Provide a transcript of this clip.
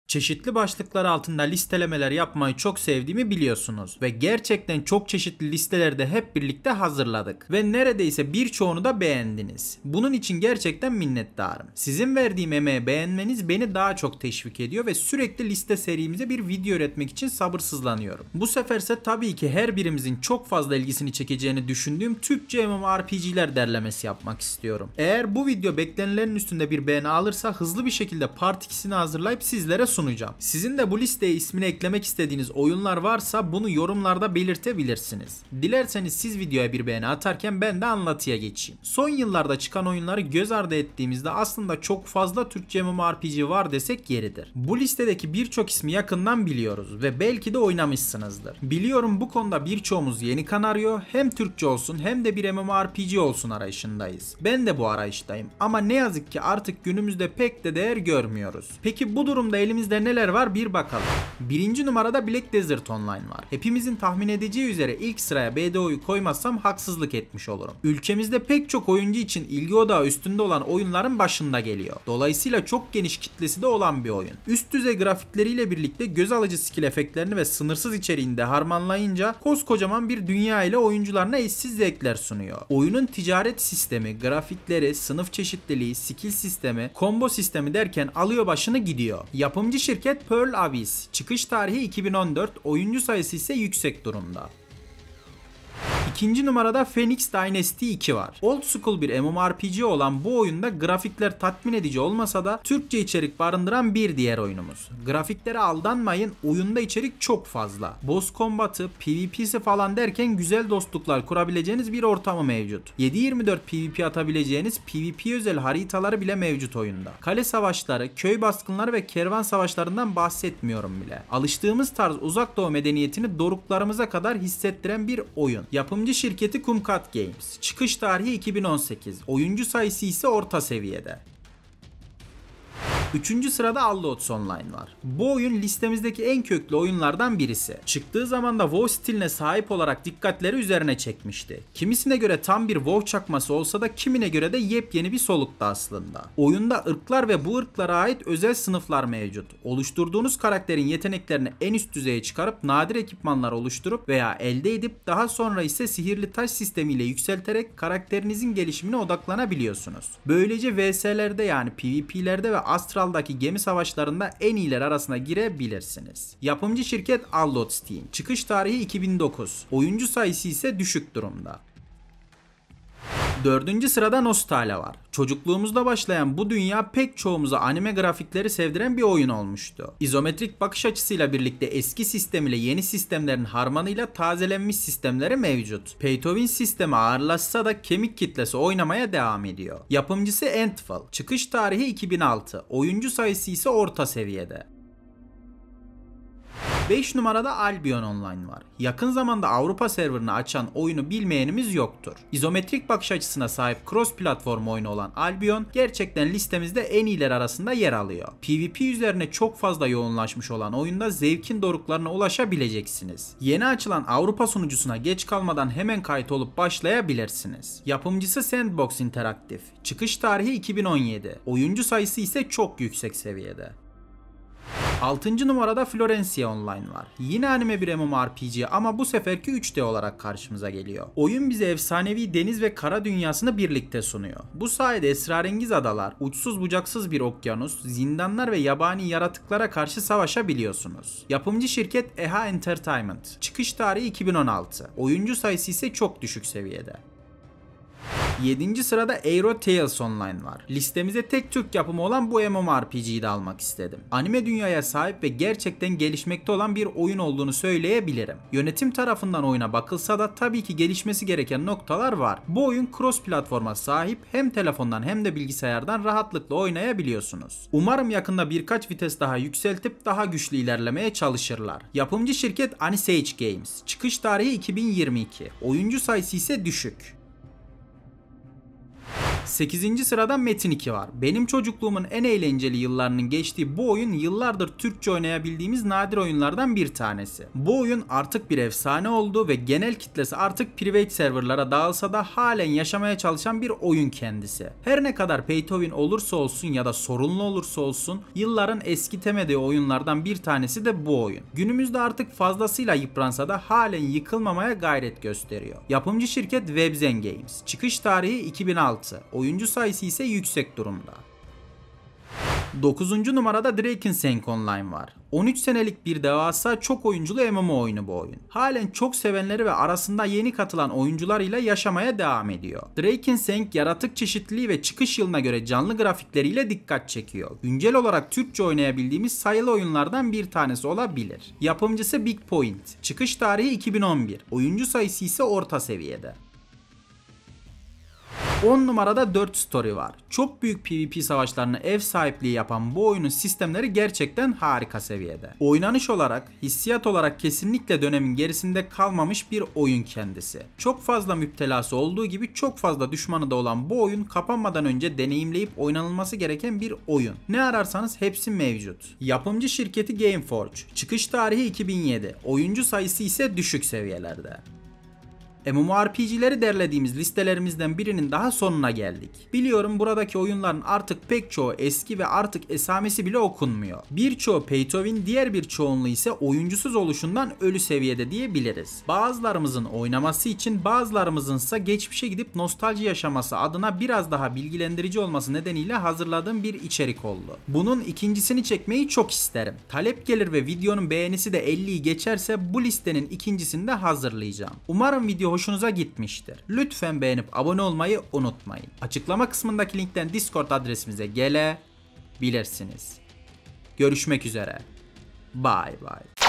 Çeşitli başlıklar altında listelemeler yapmayı çok sevdiğimi biliyorsunuz ve gerçekten çok çeşitli listeleri de hep birlikte hazırladık ve neredeyse birçoğunu da beğendiniz. Bunun için gerçekten minnettarım. Sizin verdiğim emeği beğenmeniz beni daha çok teşvik ediyor ve sürekli liste serimize bir video üretmek için sabırsızlanıyorum. Bu seferse tabii ki her birimizin çok fazla ilgisini çekeceğini düşündüğüm Türkçe MMORPG'ler derlemesi yapmak istiyorum. Eğer bu video beklenilenin üstünde bir beğeni alırsa hızlı bir şekilde Part 2'sini hazırlayıp sizlere sunacağım. Sizin de bu listeye ismini eklemek istediğiniz oyunlar varsa bunu yorumlarda belirtebilirsiniz. Dilerseniz siz videoya bir beğeni atarken ben de anlatıya geçeyim. Son yıllarda çıkan oyunları göz ardı ettiğimizde aslında çok fazla Türkçe MMORPG var desek yeridir. Bu listedeki birçok ismi yakından biliyoruz ve belki de oynamışsınızdır. Biliyorum bu konuda birçoğumuz yeni kan arıyor, hem Türkçe olsun hem de bir MMORPG olsun arayışındayız. Ben de bu arayıştayım ama ne yazık ki artık günümüzde pek de değer görmüyoruz. Peki bu durumda elimizde neler var bir bakalım. Birinci numarada Black Desert Online var. Hepimizin tahmin edeceği üzere ilk sıraya BDO'yu koymazsam haksızlık etmiş olurum. Ülkemizde pek çok oyuncu için ilgi odağı üstünde olan oyunların başında geliyor. Dolayısıyla çok geniş kitlesi de olan bir oyun. Üst düzey grafikleriyle birlikte göz alıcı skill efektlerini ve sınırsız içeriğini de harmanlayınca koskocaman bir dünya ile oyuncularına eşsiz zevkler sunuyor. Oyunun ticaret sistemi, grafikleri, sınıf çeşitliliği, skill sistemi, combo sistemi derken alıyor başını gidiyor. Yapımcı şirket Pearl Abyss. Çıkış tarihi 2014, oyuncu sayısı ise yüksek durumda. İkinci numarada Phoenix Dynasty 2 var. Old school bir MMORPG olan bu oyunda grafikler tatmin edici olmasa da Türkçe içerik barındıran bir diğer oyunumuz. Grafiklere aldanmayın, oyunda içerik çok fazla. Boss kombatı, PvP'si falan derken güzel dostluklar kurabileceğiniz bir ortamı mevcut. 7/24 PvP atabileceğiniz PvP özel haritaları bile mevcut oyunda. Kale savaşları, köy baskınları ve kervan savaşlarından bahsetmiyorum bile. Alıştığımız tarz uzak doğu medeniyetini doruklarımıza kadar hissettiren bir oyun. Yapımcı şirketi Kumkat Games. Çıkış tarihi 2018. Oyuncu sayısı ise orta seviyede. Üçüncü sırada Allods Online var. Bu oyun listemizdeki en köklü oyunlardan birisi. Çıktığı zaman da WoW stiline sahip olarak dikkatleri üzerine çekmişti. Kimisine göre tam bir WoW çakması olsa da kimine göre de yepyeni bir soluktu aslında. Oyunda ırklar ve bu ırklara ait özel sınıflar mevcut. Oluşturduğunuz karakterin yeteneklerini en üst düzeye çıkarıp nadir ekipmanlar oluşturup veya elde edip daha sonra ise sihirli taş sistemiyle yükselterek karakterinizin gelişimine odaklanabiliyorsunuz. Böylece VS'lerde yani PvP'lerde ve Astral'daki gemi savaşlarında en iyiler arasına girebilirsiniz. Yapımcı şirket Allods Team. Çıkış tarihi 2009. Oyuncu sayısı ise düşük durumda. Dördüncü sırada Nostalya var. Çocukluğumuzda başlayan bu dünya pek çoğumuza anime grafikleri sevdiren bir oyun olmuştu. İzometrik bakış açısıyla birlikte eski sistem ile yeni sistemlerin harmanıyla tazelenmiş sistemleri mevcut. Pay to win sistemi ağırlaşsa da kemik kitlesi oynamaya devam ediyor. Yapımcısı Antfall. Çıkış tarihi 2006. Oyuncu sayısı ise orta seviyede. 5 numarada Albion Online var. Yakın zamanda Avrupa serverını açan oyunu bilmeyenimiz yoktur. İzometrik bakış açısına sahip cross platform oyunu olan Albion gerçekten listemizde en iyiler arasında yer alıyor. PvP üzerine çok fazla yoğunlaşmış olan oyunda zevkin doruklarına ulaşabileceksiniz. Yeni açılan Avrupa sunucusuna geç kalmadan hemen kayıt olup başlayabilirsiniz. Yapımcısı Sandbox Interactive. Çıkış tarihi 2017. Oyuncu sayısı ise çok yüksek seviyede. 6. numarada Florencia Online var. Yine anime bir MMORPG ama bu seferki 3D olarak karşımıza geliyor. Oyun bize efsanevi deniz ve kara dünyasını birlikte sunuyor. Bu sayede esrarengiz adalar, uçsuz bucaksız bir okyanus, zindanlar ve yabani yaratıklara karşı savaşabiliyorsunuz. Yapımcı şirket EHA Entertainment. Çıkış tarihi 2016. Oyuncu sayısı ise çok düşük seviyede. 7. sırada Aero Tales Online var. Listemize tek Türk yapımı olan bu MMORPG'yi de almak istedim. Anime dünyaya sahip ve gerçekten gelişmekte olan bir oyun olduğunu söyleyebilirim. Yönetim tarafından oyuna bakılsa da tabii ki gelişmesi gereken noktalar var. Bu oyun cross platforma sahip, hem telefondan hem de bilgisayardan rahatlıkla oynayabiliyorsunuz. Umarım yakında birkaç vites daha yükseltip daha güçlü ilerlemeye çalışırlar. Yapımcı şirket Anisage Games. Çıkış tarihi 2022. Oyuncu sayısı ise düşük. 8. sırada Metin 2 var. Benim çocukluğumun en eğlenceli yıllarının geçtiği bu oyun yıllardır Türkçe oynayabildiğimiz nadir oyunlardan bir tanesi. Bu oyun artık bir efsane oldu ve genel kitlesi artık private serverlara dağılsa da halen yaşamaya çalışan bir oyun kendisi. Her ne kadar pay to win olursa olsun ya da sorunlu olursa olsun yılların eskitemediği oyunlardan bir tanesi de bu oyun. Günümüzde artık fazlasıyla yıpransa da halen yıkılmamaya gayret gösteriyor. Yapımcı şirket Webzen Games. Çıkış tarihi 2006. Oyuncu sayısı ise yüksek durumda. 9. numarada Drakensang Online var. 13 senelik bir devasa çok oyunculu MMO oyunu bu oyun. Halen çok sevenleri ve arasında yeni katılan oyuncularıyla yaşamaya devam ediyor. Drakensang yaratık çeşitliliği ve çıkış yılına göre canlı grafikleriyle dikkat çekiyor. Güncel olarak Türkçe oynayabildiğimiz sayılı oyunlardan bir tanesi olabilir. Yapımcısı Big Point. Çıkış tarihi 2011. Oyuncu sayısı ise orta seviyede. 10 numarada 4 Story var. Çok büyük PvP savaşlarına ev sahipliği yapan bu oyunun sistemleri gerçekten harika seviyede. Oynanış olarak, hissiyat olarak kesinlikle dönemin gerisinde kalmamış bir oyun kendisi. Çok fazla müptelası olduğu gibi çok fazla düşmanı da olan bu oyun kapanmadan önce deneyimleyip oynanılması gereken bir oyun. Ne ararsanız hepsi mevcut. Yapımcı şirketi Gameforge. Çıkış tarihi 2007. Oyuncu sayısı ise düşük seviyelerde. MMORPG'leri derlediğimiz listelerimizden birinin daha sonuna geldik. Biliyorum buradaki oyunların artık pek çoğu eski ve artık esamesi bile okunmuyor. Birçoğu pay to win, diğer bir çoğunluğu ise oyuncusuz oluşundan ölü seviyede diyebiliriz. Bazılarımızın oynaması için, bazılarımızın ise geçmişe gidip nostalji yaşaması adına biraz daha bilgilendirici olması nedeniyle hazırladığım bir içerik oldu. Bunun ikincisini çekmeyi çok isterim. Talep gelir ve videonun beğenisi de 50'yi geçerse bu listenin ikincisini de hazırlayacağım. Umarım video hoşunuza gitmiştir. Lütfen beğenip abone olmayı unutmayın. Açıklama kısmındaki linkten Discord adresimize gelebilirsiniz. Görüşmek üzere. Bye bye.